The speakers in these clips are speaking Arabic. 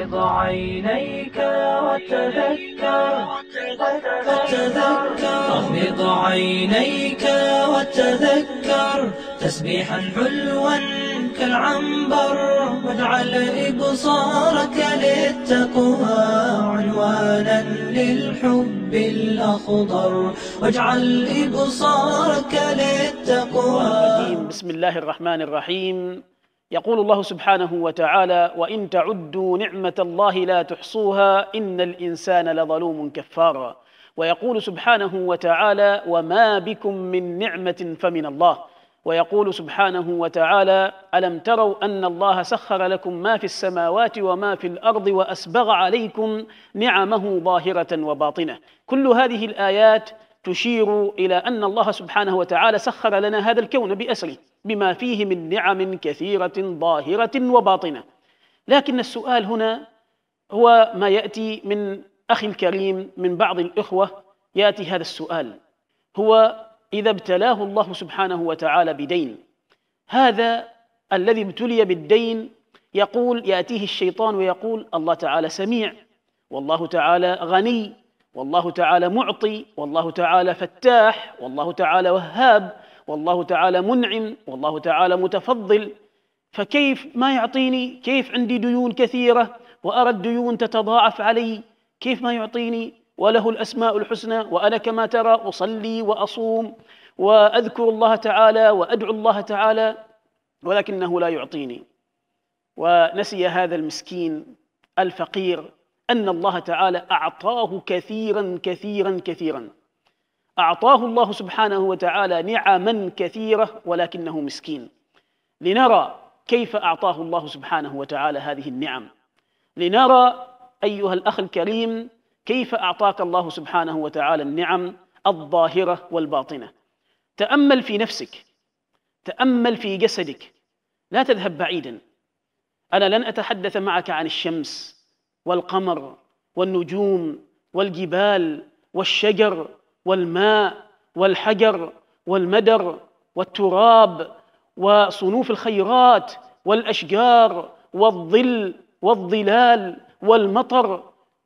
غمض عينيك وتذكر غمض عينيك وتذكر تسبيحا حلوا كالعنبر، واجعل إبصارك للتقوى عنوانا للحب الأخضر، واجعل إبصارك للتقوى. بسم الله الرحمن الرحيم. يقول الله سبحانه وتعالى: وإن تعدوا نعمة الله لا تحصوها إن الإنسان لظلوم كفار. ويقول سبحانه وتعالى: وما بكم من نعمة فمن الله. ويقول سبحانه وتعالى: ألم تروا أن الله سخر لكم ما في السماوات وما في الأرض وأسبغ عليكم نعمه ظاهرة وباطنة. كل هذه الآيات تشير إلى أن الله سبحانه وتعالى سخر لنا هذا الكون بأسره بما فيه من نعم كثيرة ظاهرة وباطنة. لكن السؤال هنا هو ما يأتي من أخي الكريم من بعض الإخوة، يأتي هذا السؤال، هو إذا ابتلاه الله سبحانه وتعالى بدين، هذا الذي ابتلي بالدين يقول، يأتيه الشيطان ويقول: الله تعالى سميع، والله تعالى غني، والله تعالى معطي، والله تعالى فتاح، والله تعالى وهاب، والله تعالى منعم، والله تعالى متفضل، فكيف ما يعطيني؟ كيف عندي ديون كثيرة وأرى الديون تتضاعف علي، كيف ما يعطيني؟ وله الأسماء الحسنى، وأنا كما ترى أصلي وأصوم وأذكر الله تعالى وأدعو الله تعالى، ولكنه لا يعطيني. ونسي هذا المسكين الفقير أن الله تعالى أعطاه كثيرا كثيرا كثيرا، أعطاه الله سبحانه وتعالى نعما كثيرة ولكنه مسكين. لنرى كيف أعطاه الله سبحانه وتعالى هذه النعم، لنرى أيها الأخ الكريم كيف أعطاك الله سبحانه وتعالى النعم الظاهرة والباطنة. تأمل في نفسك، تأمل في جسدك، لا تذهب بعيدا. أنا لن أتحدث معك عن الشمس والقمر والنجوم والجبال والشجر والماء والحجر والمدر والتراب وصنوف الخيرات والأشجار والظل والظلال والمطر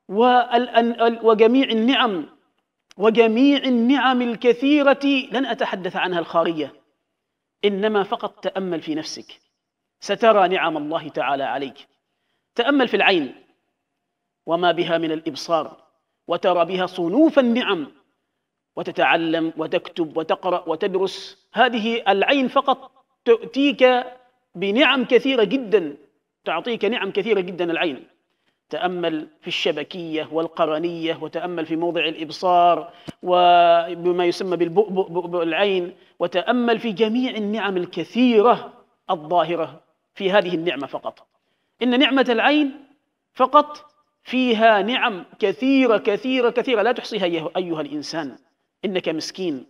وجميع النعم وجميع النعم الكثيرة، لن أتحدث عنها الخارية، إنما فقط تأمل في نفسك سترى نعم الله تعالى عليك. تأمل في العين وما بها من الإبصار، وترى بها صنوف النعم، وتتعلم وتكتب وتقرأ وتدرس. هذه العين فقط تأتيك بنعم كثيرة جدا، تعطيك نعم كثيرة جدا العين. تأمل في الشبكية والقرنية، وتأمل في موضع الإبصار وبما يسمى بالبؤبؤ العين، وتأمل في جميع النعم الكثيرة الظاهرة في هذه النعمة فقط. إن نعمة العين فقط فيها نعم كثيرة كثيرة كثيرة لا تحصيها أيها الإنسان، إنك مسكين.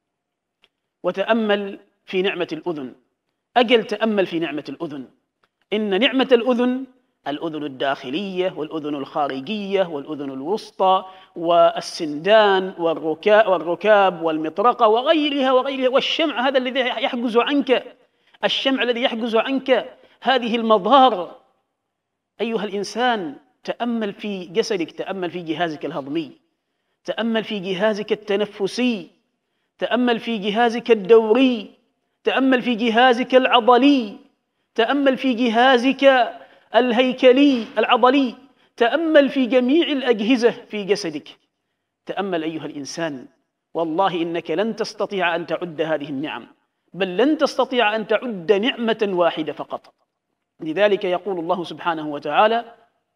وتأمل في نعمة الأذن، أجل تأمل في نعمة الأذن. إن نعمة الأذن، الأذن الداخلية والأذن الخارجية والأذن الوسطى والسندان والركاب والمطرقة وغيرها وغيرها، والشمع هذا الذي يحجز عنك، الشمع الذي يحجز عنك هذه المظهر. أيها الإنسان تأمل في جسدك، تأمل في جهازك الهضمي، تأمل في جهازك التنفسي، تأمل في جهازك الدوري، تأمل في جهازك العضلي، تأمل في جهازك الهيكلي العضلي، تأمل في جميع الأجهزة في جسدك. تأمل أيها الإنسان، والله إنك لن تستطيع أن تعد هذه النعم، بل لن تستطيع أن تعد نعمة واحدة فقط. لذلك يقول الله سبحانه وتعالى: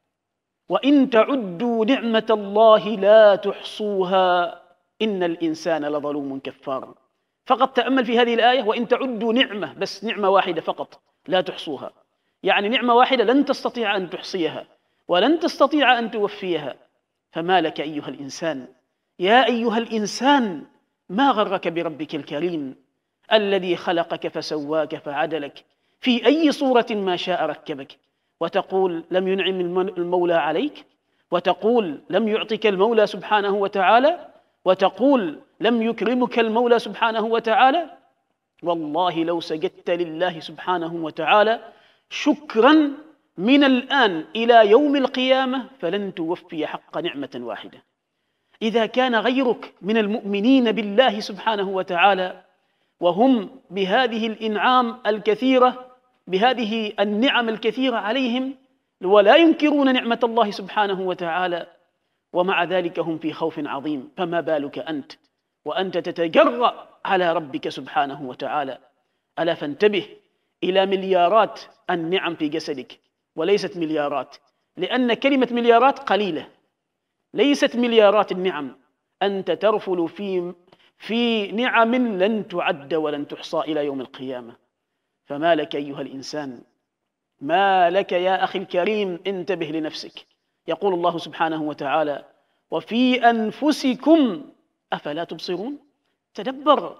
وإن تعدوا نعمة الله لا تحصوها إن الإنسان لظلوم كفار. فقط تأمل في هذه الآية، وإن تعدوا نعمة، بس نعمة واحدة فقط لا تحصوها، يعني نعمة واحدة لن تستطيع أن تحصيها ولن تستطيع أن توفيها. فما لك أيها الإنسان؟ يا أيها الإنسان، ما غرك بربك الكريم الذي خلقك فسواك فعدلك في أي صورة ما شاء ركبك، وتقول لم ينعم المولى عليك، وتقول لم يعطك المولى سبحانه وتعالى، وتقول لم يكرمك المولى سبحانه وتعالى. والله لو سجدت لله سبحانه وتعالى شكرا من الآن إلى يوم القيامة فلن توفي حق نعمة واحدة. إذا كان غيرك من المؤمنين بالله سبحانه وتعالى وهم بهذه الإنعام الكثيرة، بهذه النعم الكثيرة عليهم ولا ينكرون نعمة الله سبحانه وتعالى، ومع ذلك هم في خوف عظيم، فما بالك أنت وأنت تتجرأ على ربك سبحانه وتعالى؟ ألا فانتبه إلى مليارات النعم في جسدك، وليست مليارات، لأن كلمة مليارات قليلة، ليست مليارات النعم. أنت ترفل في نعم لن تعد ولن تحصى إلى يوم القيامة. فما لك أيها الإنسان، ما لك يا أخي الكريم؟ انتبه لنفسك. يقول الله سبحانه وتعالى: وفي أنفسكم أفلا تبصرون. تدبر،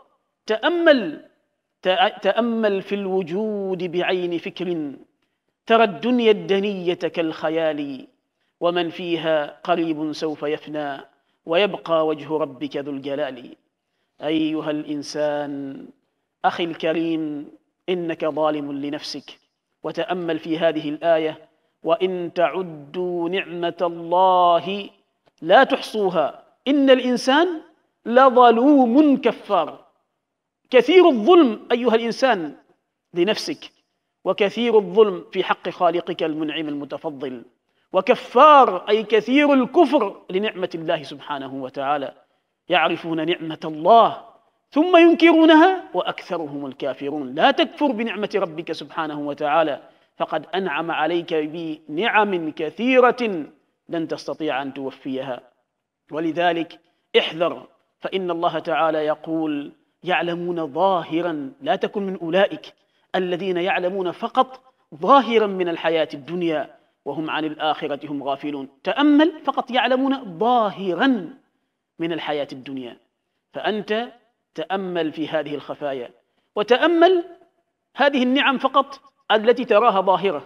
تأمل في الوجود بعين فكر، ترى الدنيا الدنية كالخيال، ومن فيها قريب سوف يفنى، ويبقى وجه ربك ذو الجلال. أيها الإنسان أخي الكريم، إنك ظالم لنفسك. وتأمل في هذه الآية: وإن تعدوا نعمة الله لا تحصوها إن الإنسان لظلوم كفار. كثير الظلم أيها الإنسان لنفسك، وكثير الظلم في حق خالقك المنعم المتفضل، وكفار أي كثير الكفر لنعمة الله سبحانه وتعالى. يعرفون نعمة الله ثم ينكرونها وأكثرهم الكافرون. لا تكفر بنعمة ربك سبحانه وتعالى، فقد أنعم عليك بنعم كثيرة لن تستطيع أن توفيها. ولذلك احذر، فإن الله تعالى يقول: يعلمون ظاهرا. لا تكن من أولئك الذين يعلمون فقط ظاهرا من الحياة الدنيا وهم عن الآخرة هم غافلون. تأمل، فقط يعلمون ظاهرا من الحياة الدنيا. فأنت تأمل في هذه الخفايا، وتأمل هذه النعم فقط التي تراها ظاهرة.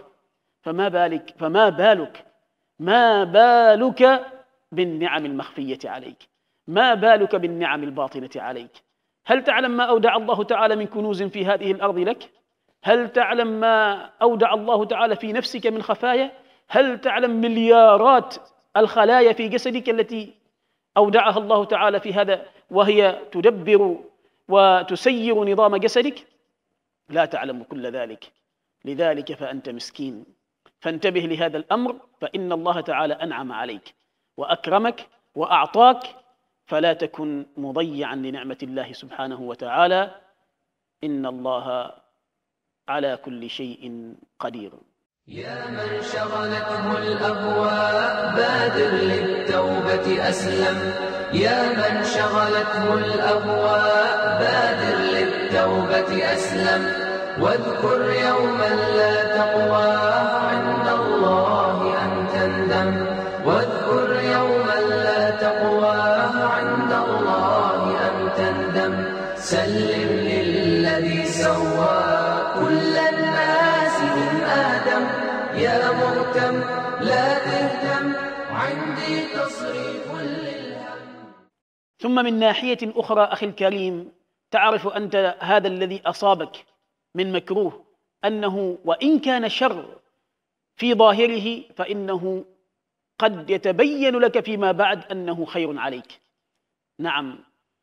ما بالك بالنعم المخفية عليك؟ ما بالك بالنعم الباطنة عليك؟ هل تعلم ما أودع الله تعالى من كنوز في هذه الأرض لك؟ هل تعلم ما أودع الله تعالى في نفسك من خفايا؟ هل تعلم مليارات الخلايا في جسدك التي أودعها الله تعالى في هذا، وهي تدبر وتسير نظام جسدك؟ لا تعلم كل ذلك. لذلك فأنت مسكين. فانتبه لهذا الأمر، فإن الله تعالى أنعم عليك وأكرمك وأعطاك، فلا تكن مضيعا لنعمة الله سبحانه وتعالى. إن الله على كل شيء قدير. يا من شغلته الأهواء بادر للتوبة أسلم. يا من شغلته الأهواء بادر للتوبة أسلم. واذكر يوما لا تقوى عند الله أن تندم. واذكر يوما لا تقوى عند الله أن تندم. سلم للذي سوى كل الناس من آدم. يا مهتم لا تهتم عندي تصريف للهم. ثم من ناحية أخرى أخي الكريم، تعرف أنت هذا الذي أصابك من مكروه أنه وإن كان شر في ظاهره فإنه قد يتبين لك فيما بعد أنه خير عليك. نعم،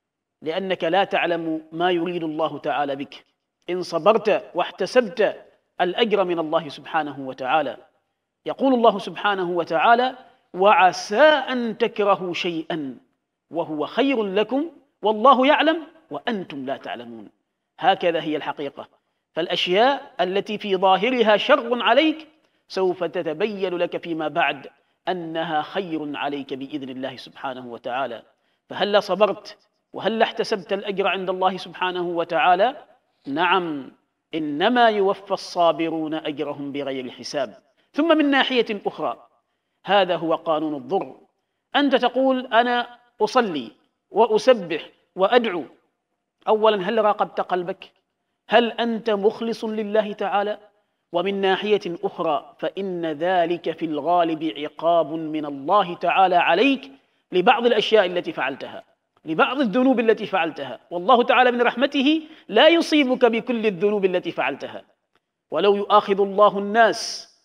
لأنك لا تعلم ما يريد الله تعالى بك. إن صبرت واحتسبت الأجر من الله سبحانه وتعالى. يقول الله سبحانه وتعالى: وعسى أن تكرهوا شيئا وهو خير لكم والله يعلم وأنتم لا تعلمون. هكذا هي الحقيقة. فالأشياء التي في ظاهرها شر عليك سوف تتبين لك فيما بعد أنها خير عليك بإذن الله سبحانه وتعالى. فهلا صبرت وهلا احتسبت الأجر عند الله سبحانه وتعالى؟ نعم، إنما يوفى الصابرون أجرهم بغير حساب. ثم من ناحية أخرى، هذا هو قانون الضر. أنت تقول: أنا أصلي وأسبح وأدعو. أولا، هل راقبت قلبك؟ هل أنت مخلص لله تعالى؟ ومن ناحية أخرى، فإن ذلك في الغالب عقاب من الله تعالى عليك لبعض الأشياء التي فعلتها، لبعض الذنوب التي فعلتها. والله تعالى من رحمته لا يصيبك بكل الذنوب التي فعلتها. ولو يؤاخذ الله الناس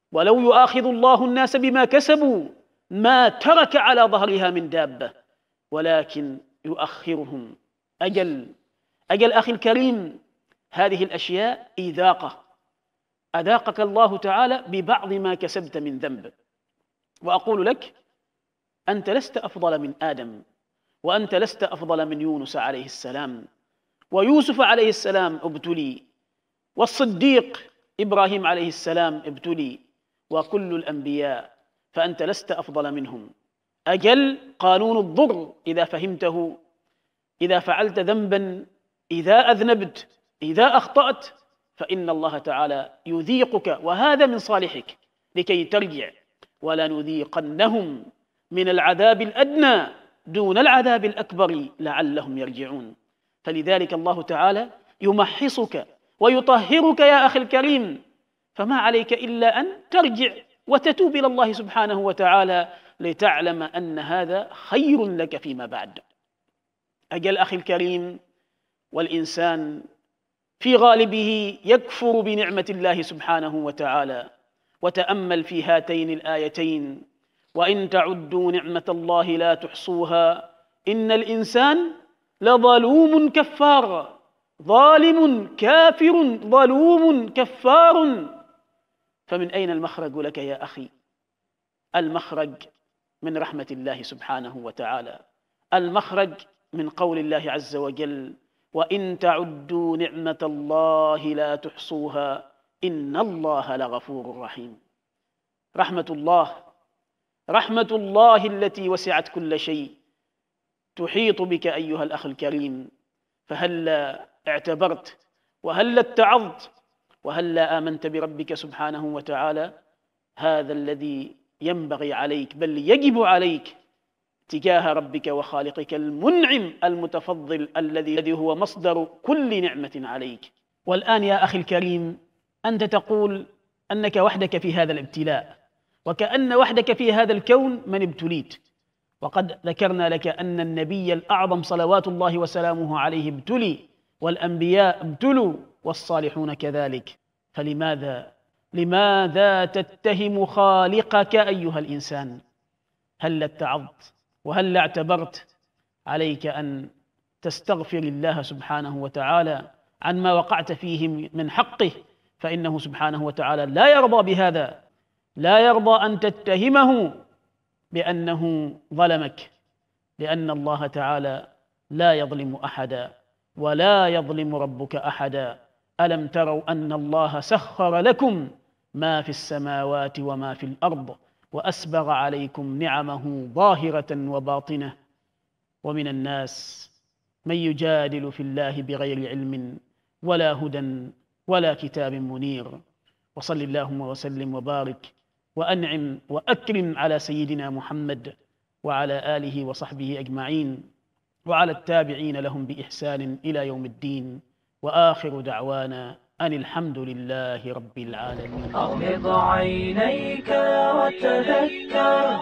ولو يؤاخذ الله الناس بما كسبوا ما ترك على ظهرها من دابة ولكن يؤخرهم أجل أخي الكريم. هذه الأشياء إذاقة أذاقك الله تعالى ببعض ما كسبت من ذنب. وأقول لك أنت لست أفضل من آدم، وأنت لست أفضل من يونس عليه السلام، ويوسف عليه السلام ابتلي، والصديق إبراهيم عليه السلام ابتلي، وكل الأنبياء، فأنت لست أفضل منهم. أجل قانون الضر إذا فهمته، إذا فعلت ذنبا، إذا أذنبت، إذا أخطأت، فإن الله تعالى يذيقك، وهذا من صالحك لكي ترجع. ولنذيقنهم من العذاب الأدنى دون العذاب الأكبر لعلهم يرجعون. فلذلك الله تعالى يمحصك ويطهرك يا أخي الكريم، فما عليك إلا أن ترجع وتتوب إلى الله سبحانه وتعالى لتعلم أن هذا خير لك فيما بعد. أجل أخي الكريم، والإنسان في غالبه يكفر بنعمة الله سبحانه وتعالى. وتأمل في هاتين الآيتين: وإن تعدوا نعمة الله لا تحصوها إن الإنسان لظلوم كفار. ظالم كافر ظلوم كفار. فمن أين المخرج لك يا أخي؟ المخرج من رحمة الله سبحانه وتعالى، المخرج من قول الله عز وجل: وإن تعدوا نعمة الله لا تحصوها إن الله لغفور رحيم. رحمة الله التي وسعت كل شيء تحيط بك أيها الأخ الكريم، فهلا اعتبرت، وهلا اتعظت، وهلا آمنت بربك سبحانه وتعالى؟ هذا الذي ينبغي عليك، بل يجب عليك تجاه ربك وخالقك المنعم المتفضل الذي هو مصدر كل نعمة عليك. والآن يا أخي الكريم أنت تقول أنك وحدك في هذا الابتلاء، وكأن وحدك في هذا الكون من ابتليت. وقد ذكرنا لك أن النبي الأعظم صلوات الله وسلامه عليه ابتلي، والأنبياء ابتلوا، والصالحون كذلك. لماذا تتهم خالقك أيها الإنسان؟ هل اتعظت وهل اعتبرت؟ عليك أن تستغفر الله سبحانه وتعالى عن ما وقعت فيه من حقه، فإنه سبحانه وتعالى لا يرضى بهذا، لا يرضى أن تتهمه بأنه ظلمك، لأن الله تعالى لا يظلم أحدا ولا يظلم ربك أحدا. ألم تروا أن الله سخر لكم ما في السماوات وما في الأرض وأسبغ عليكم نعمه ظاهرة وباطنة؟ ومن الناس من يجادل في الله بغير علم ولا هدى ولا كتاب منير. وصل اللهم وسلم وبارك وأنعم وأكرم على سيدنا محمد وعلى آله وصحبه أجمعين، وعلى التابعين لهم بإحسان إلى يوم الدين. وآخر دعوانا أن الحمد لله رب العالمين. أغمض عينيك وتذكر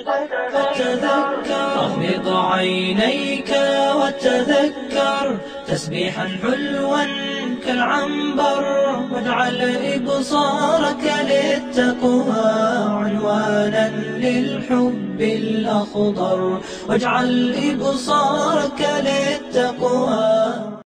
أغمض عينيك وتذكر تسبيحا حلوا كالعنبر، واجعل إبصارك للتقوى عنوانا للحب الأخضر، واجعل إبصارك للتقوى